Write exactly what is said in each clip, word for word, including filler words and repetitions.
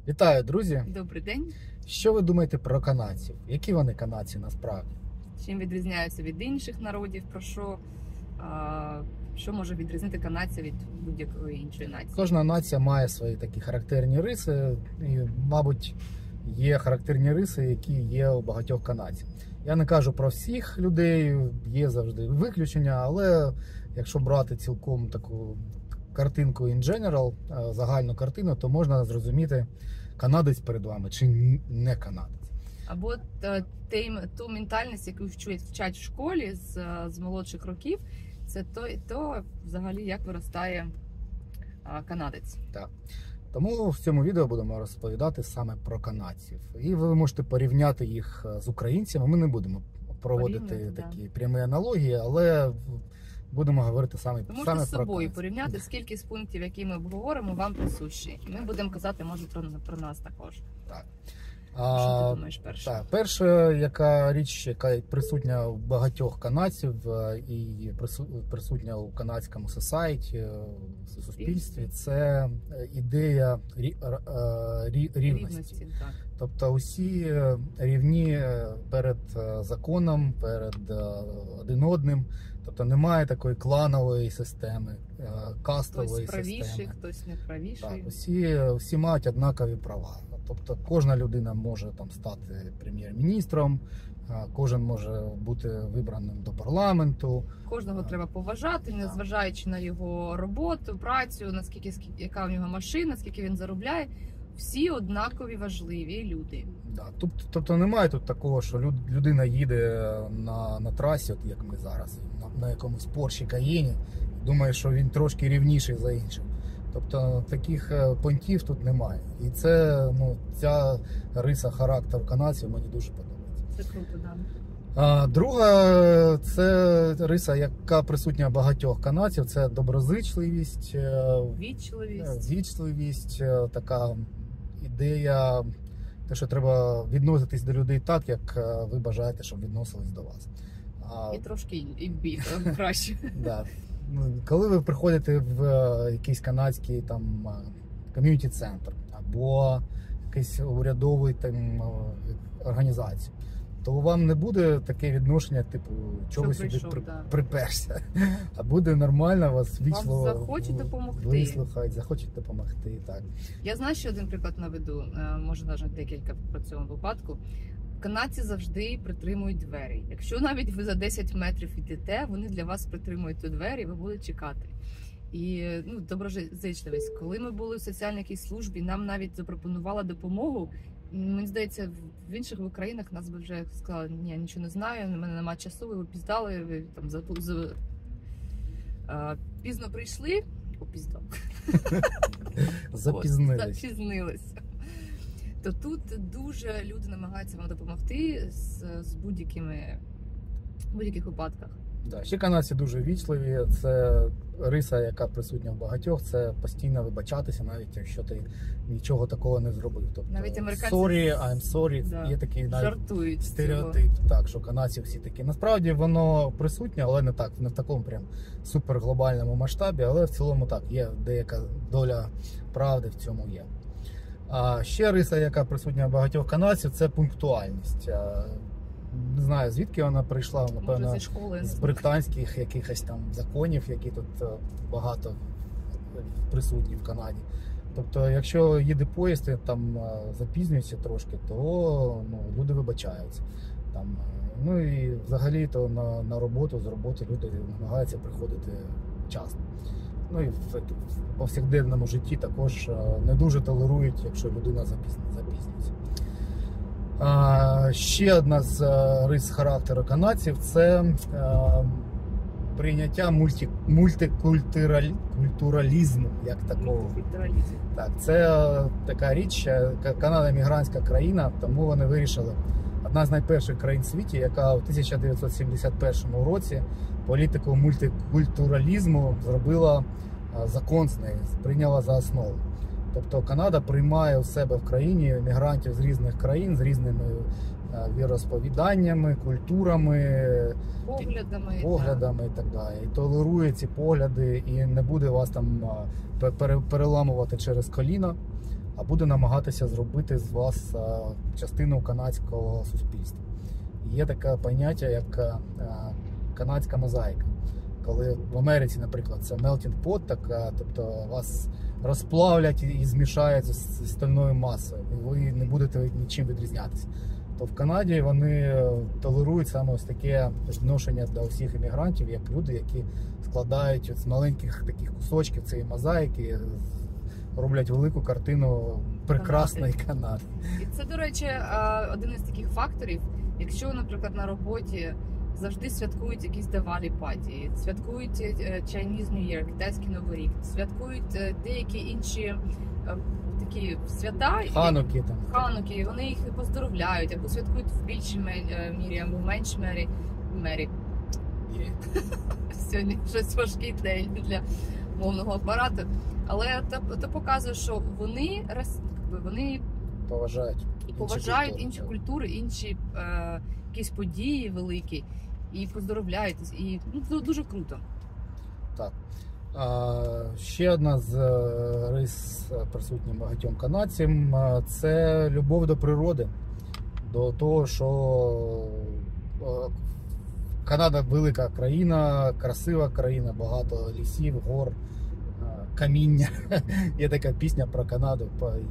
Вітаю, друзі! Добрий день. Що ви думаєте про канадців? Які вони канадці насправді? Чим відрізняються від інших народів? Про що, а, що може відрізнити канадця від будь-якої іншої нації? Кожна нація має свої такі характерні риси, і, мабуть, є характерні риси, які є у багатьох канадців. Я не кажу про всіх людей, є завжди виключення, але якщо брати цілком таку картинку in general, загальну картину, то можна зрозуміти, канадець перед вами чи не канадець. Або та, те, ту ментальність, яку вчать, вчать в школі з, з молодших років, це то, то взагалі як виростає а, канадець. Так. Тому в цьому відео будемо розповідати саме про канадців. І ви можете порівняти їх з українцями. Ми не будемо проводити Порівняти, такі да. прямі аналогії, але будемо говорити саме, ви саме можете з про собою канадців. порівняти, скільки з пунктів, які ми обговоримо, вам присущі. І ми будемо казати, може, про, про нас також. Так. Що А, ти думаєш перше? Так, перша яка річ, яка присутня у багатьох канадців і присутня у канадському сосайті, в суспільстві, це ідея рі, рі, рівності. Рівності, так. Тобто усі рівні перед законом, перед один одним. Тобто немає такої кланової системи, кастової Хтось правіший, системи. хтось не правіший. Так, усі, всі мають однакові права. Тобто кожна людина може там стати прем'єр-міністром, кожен може бути вибраним до парламенту. Кожного треба поважати, незважаючи на його роботу, працю, наскільки яка в нього машина, скільки він заробляє. Всі однакові важливі люди. Да. Тобто, тобто немає тут такого, що люд, людина їде на, на трасі, от як ми зараз, на, на якомусь Порші Каєні, думає, що він трошки рівніший за іншим. Тобто таких понтів тут немає. І це, ну, ця риса характеру канадців мені дуже подобається. Це круто, да. А, друга, це риса, яка присутня багатьох канадців, це доброзичливість, Вічливість. вічливість, така ідея, те, що треба відноситись до людей так, як ви бажаєте, щоб відносились до вас. А, і трошки і більше, краще. Да. Коли ви приходите в якийсь канадський там ком'юніті-центр або якийсь урядовий там організацію, то вам не буде таке відношення, типу, чого ви сюди при, да. приперся. А буде нормально вас вічливо вам захочуть допомогти. вислухають, захочуть допомогти. Так. Я знаю, що один приклад наведу, може навіть декілька про цьому випадку. Канадці завжди притримують двері. Якщо навіть ви за десять метрів йдете, вони для вас притримують ту двері, і ви будете чекати. І ну, доброзичливість. Коли ми були в соціальній якійсь службі, нам навіть запропонувала допомогу. Мені здається, в інших країнах нас би вже сказали, ні, я нічого не знаю, у мене немає часу, ви опіздали, ви там за, за, а, пізно прийшли, опіздав. Запізнились. Запізнилися. То тут дуже люди намагаються вам допомогти з, з будь-якими будь-яких випадках. Да. Ще канадці дуже вічливі, це риса, яка присутня в багатьох, це постійно вибачатися, навіть якщо ти нічого такого не зробив. Тобто, навіть американці sorry, I'm sorry, да, є такий жартують стереотип, так, що канадці всі такі. Насправді воно присутнє, але не так, не в такому прям суперглобальному масштабі, але в цілому так, є деяка доля правди в цьому є. А ще риса, яка присутня в багатьох канадців, це пунктуальність. Не знаю, звідки вона прийшла, напевно, Може, зі школи, з британських якихось там законів, які тут багато присутні в Канаді. Тобто, якщо їде поїзд і там запізнюється трошки, то ну, люди вибачаються. Там, ну і взагалі то на, на роботу, з роботи люди намагаються приходити вчасно. Ну і в, в повсякденному житті також не дуже толерують, якщо людина запізнюється. А, ще одна з а, рис характеру канадців – це а, прийняття мульті, мультикультуралізму, як такого. Так, це а, така річ, Канада – мігрантська країна, тому вони вирішили, одна з найперших країн в світі, яка у тисяча дев'ятсот сімдесят першому році політику мультикультуралізму зробила а, закон з неї, прийняла за основу. Тобто Канада приймає у себе в країні мігрантів з різних країн, з різними віросповіданнями, культурами, поглядами, поглядами і так далі. І толерує ці погляди і не буде вас там переламувати через коліно. а буде намагатися зробити з вас частину канадського суспільства. Є таке поняття, як канадська мозаїка. Коли в Америці, наприклад, це melting pot, така, тобто вас розплавлять і змішають з стальною масою, і ви не будете нічим відрізнятися. То в Канаді вони толерують саме ось таке відношення до всіх іммігрантів, як люди, які складають з маленьких таких кусочків цієї мозаїки, роблять велику картину прекрасної Канади. І це, до речі, один із таких факторів. Якщо, наприклад, на роботі завжди святкують якісь Diwali паті, святкують Chinese New Year, китайський Новий рік, святкують деякі інші такі свята, Хануки там. Хануки, вони їх поздоровляють, або святкують в більшій мірі, або в меншій мері. мері. Сьогодні щось важкий день для мовного апарату. Але це показує, що вони, вони поважають, поважають інші, інші культури, інші е, якісь події великі і поздоровляють. І ну, дуже круто. Так. А, ще одна з рис присутня багатьом канадцям – це любов до природи, до того, що Канада велика країна, красива країна, багато лісів, гор, каміння. Є така пісня про Канаду.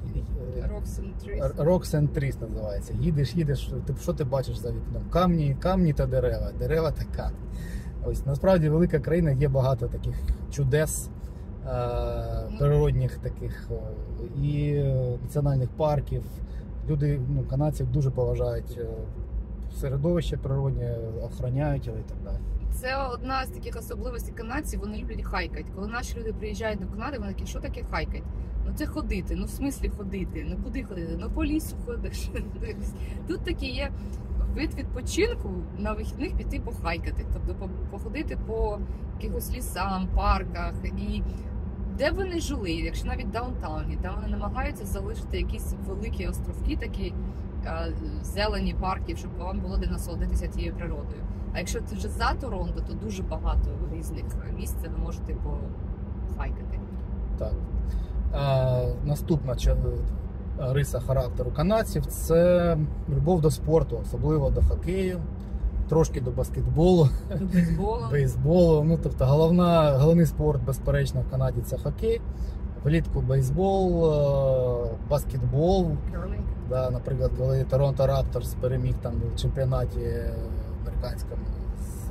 Rocks and Trees називається. Їдеш, їдеш, ти, що ти бачиш за вікном? Камні, камні та дерева, дерева та камні. Ось, насправді велика країна, є багато таких чудес, е, природних таких і національних парків. Люди, ну, канадці дуже поважають середовище природне, охороняють його і так далі. Це одна з таких особливостей канадців, вони люблять хайкати. Коли наші люди приїжджають до Канади, вони такі, що таке хайкати? Ну це ходити, ну в смислі ходити, ну куди ходити, ну по лісу ходиш. Тут такі є вид відпочинку на вихідних піти похайкати, тобто походити по якихось лісам, парках. І де б вони жили, якщо навіть в даунтауні, там вони намагаються залишити якісь великі островки, такі зелені парків, щоб вам було де насолодитися тією природою. А якщо це вже за Торонто, то дуже багато різних місць ви можете похайкати. Так. А, наступна риса характеру канадців – це любов до спорту, особливо до хокею, трошки до баскетболу, до бейсболу. бейсболу. Ну, тобто головна, головний спорт, безперечно, в Канаді – це хокей. Влітку бейсбол, баскетбол. Да, наприклад, коли Торонто Рапторс переміг там в чемпіонаті американському з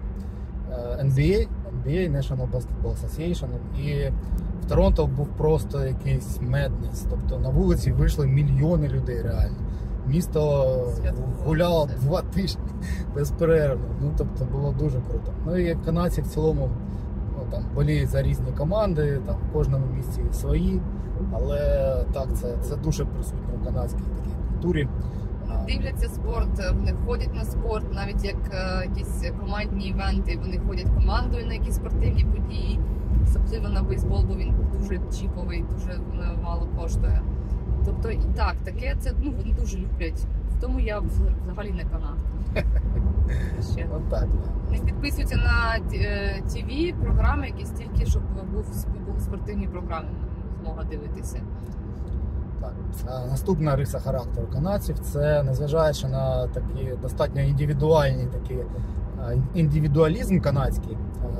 ен бі ей, ен бі ей, National Basketball Association, і в Торонто був просто якийсь меднес, тобто на вулиці вийшли мільйони людей реально. Місто гуляло два тижні безперервно, ну тобто було дуже круто. Ну і канадці в цілому, ну, там боліють за різні команди, там в кожному місці свої, але так, це, це дуже присутньо в канадській такій культурі. Дивляться спорт, вони ходять на спорт, навіть як е, якісь командні івенти, вони ходять командою на якісь спортивні події, особливо на бейсбол, бо він дуже чіповий, дуже мало коштує. Тобто і так, таке це, ну, вони дуже люблять, в тому я взагалі не канадка. Ще. Отак. Не підписуються на ті ві-програми, які стільки, щоб був, були спортивні програми, змога дивитися. Так. Наступна риса характеру канадців – це, незважаючи на такі достатньо індивідуальні такі, індивідуалізм канадський,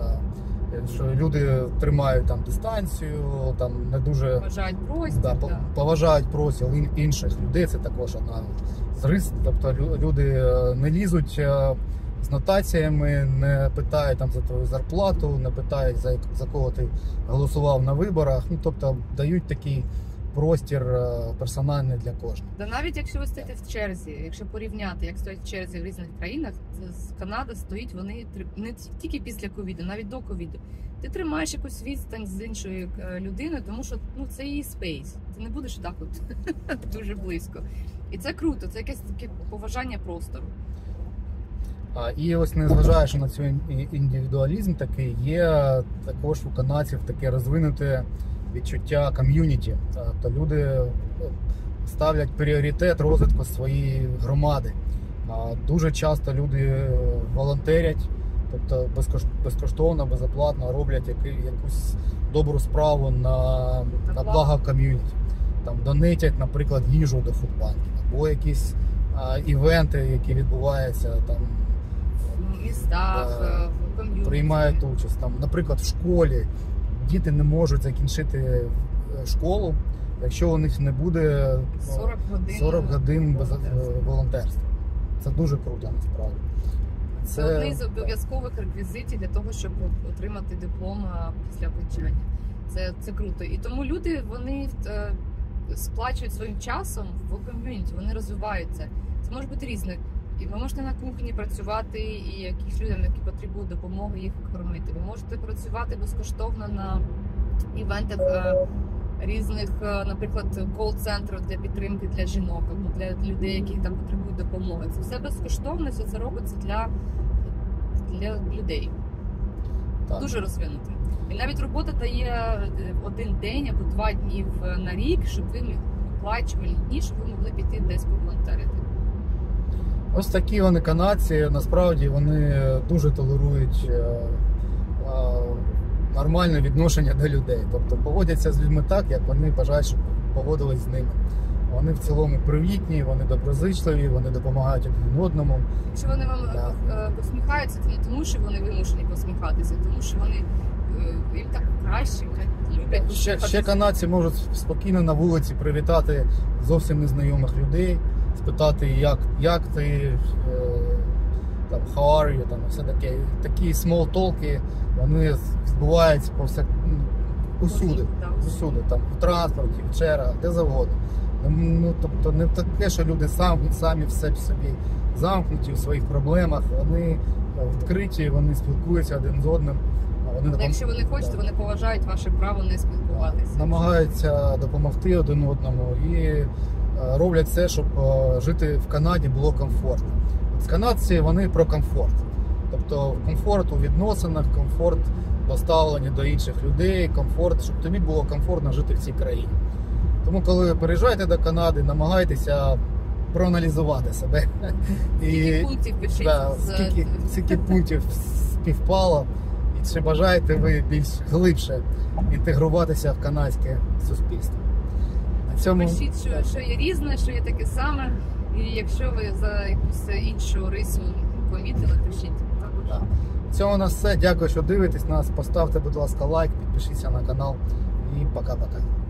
що люди тримають там дистанцію, там не дуже поважають простір, да, да. поважають простір інших людей, це також одна з рис. Тобто люди не лізуть з нотаціями, не питають там за твою зарплату, не питають за, за кого ти голосував на виборах, ну тобто дають такий простір персональний для кожного. Да, навіть якщо ви стоїте в черзі, якщо порівняти, як стоять в черзі в різних країнах, Канада стоїть, вони не тільки після ковіду, навіть до ковіду. Ти тримаєш якусь відстань з іншою людиною, тому що ну це її спейс. Ти не будеш так от дуже близько. І це круто, це якесь таке поважання простору. А, і ось незважаючи на цей індивідуалізм такий, є також у канадців таке розвинуте відчуття ком'юніті. Тобто люди ставлять пріоритет розвитку своєї громади. Дуже часто люди волонтерять, тобто безкоштовно, безоплатно роблять якусь добру справу на, на благо ком'юніті. там донатять, наприклад, їжу до фудбанків, або якісь а, івенти, які відбуваються там. В містах, Да, в ком'юніті. Приймають участь. Там, наприклад, в школі діти не можуть закінчити школу, якщо у них не буде сорок годин, сорок годин без волонтерства. волонтерства. Це дуже круто, насправді. Це одне з обов'язкових реквізитів для того, щоб отримати диплом після навчання. Це, це круто. І тому люди, вони е, сплачують своїм часом в ком'юніті, вони розвиваються. Це може бути різне. І ви можете на кухні працювати і якихось людям, які потребують допомоги, їх кормити. Ви можете працювати безкоштовно на івентах е, різних, е, наприклад, кол-центрів для підтримки для жінок або для людей, які там потребують допомоги. Це все безкоштовно, все це робиться для, для людей. Так. Дуже розвинуто. І навіть робота дає один день або два дні на рік, щоб ви оплачували дні, щоб ви могли піти десь поволонтерити. Ось такі вони канадці, насправді вони дуже толерують е, е, нормальне відношення до людей. Тобто поводяться з людьми так, як вони бажають, щоб поводились з ними. Вони в цілому привітні, вони доброзичливі, вони допомагають один одному. Якщо вони вам Да. е, посміхаються, це не тому, що вони вимушені посміхатися, тому що вони е, їм так краще, вони люблять Ще, посміхатися. ще канадці можуть спокійно на вулиці привітати зовсім незнайомих людей, спитати, як, як ти, е, там, how are you, там, все таке. Такі small talk, вони відбуваються повсяк... ну, усюди, Да, усюди, там, в транспорті, в чергах, де завгодно. Ну, тобто не таке, що люди самі, самі в себе собі замкнуті в своїх проблемах, вони відкриті, вони спілкуються один з одним. Вони Але допом- якщо вони хочуть, Да. вони поважають ваше право не спілкуватися. намагаються допомогти один одному і е, роблять все, щоб е, жити в Канаді було комфортно. От канадці, вони про комфорт. Тобто комфорт у відносинах, комфорт поставлення до інших людей, комфорт, щоб тобі було комфортно жити в цій країні. Тому, коли ви переїжджаєте до Канади, намагайтеся проаналізувати себе. Скільки пунктів пишіть да, з- скільки, скільки пунктів співпало, і чи бажаєте ви більш глибше інтегруватися в канадське суспільство. На цьому Пишіть, що, що є різне, що є таке саме. І якщо ви за якусь іншу рису помітили, пишіть також. Да. На цьому у нас все. Дякую, що дивитесь нас. Поставте, будь ласка, лайк, підпишіться на канал і пока-пока.